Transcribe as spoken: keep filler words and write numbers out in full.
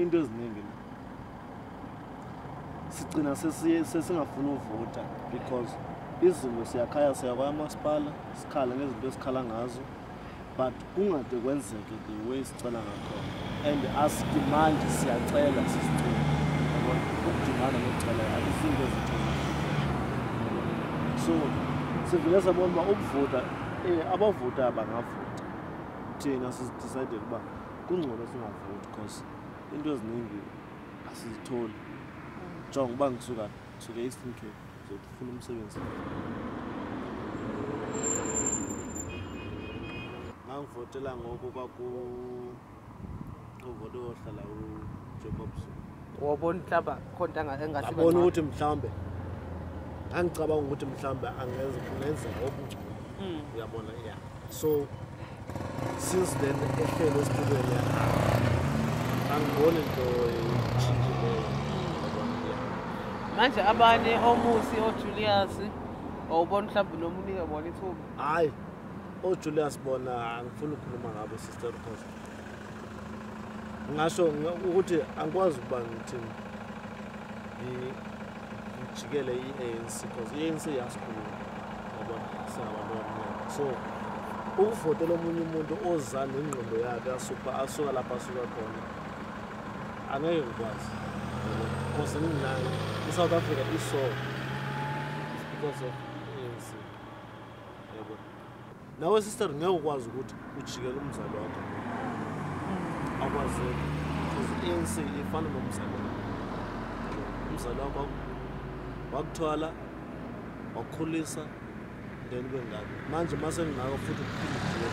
into eziningi sigcina sesingafuna uvota because izinto siyakhaya siya kwamasipala sikhala ngezinto esikhala ngazo but kungade kwenzeke the way sicela ngakhona and asidimandi siyacela sisicela ukudimanda nokucela akusinto ezithile so sivele sabona uba ukuvota eh abavota abangavota thina sisidecide ukuba kungcono singavoti because into eziningi asizitholi jonga uba ngisuka ngisuke e-Eastern Cape zokufuna umsebenzi ngangivotela ngoko kwaku uvote ohlala uJacobs wabona mhlaba khonta engasibe ngabona ukuthi mhlambe angicabanga ukuthi mhlambe angeze kungenzeka okungcono uyabona yeah so since then ehlelo esitubeni angiboni into echinjileyo manje abanye omusi oJulius awubona mhlawumbe noma unike bona ithuba hayi oJulius bona angifuni ukukhuluma ngabo sister because ngasho ukuthi angikwazi ukuba ngithini ngijikele i-A N C because i-A N C yasikhuluma yabona singabantu abamnyama so ukuvotela omunye umuntu oza nengqondo yakhe asuka asuka lapha asuka khona angeke ngikwazi because nginayo iSouth Africa iso because of A N C yabona nawe sister ngeke ukwazi ukuthi ujikele umzali wakho akwazi because I A N C ifana nomzali umzali wakho wakuthwala wakukhulisa then bengaka manje mase ngingaka futhi ukuphila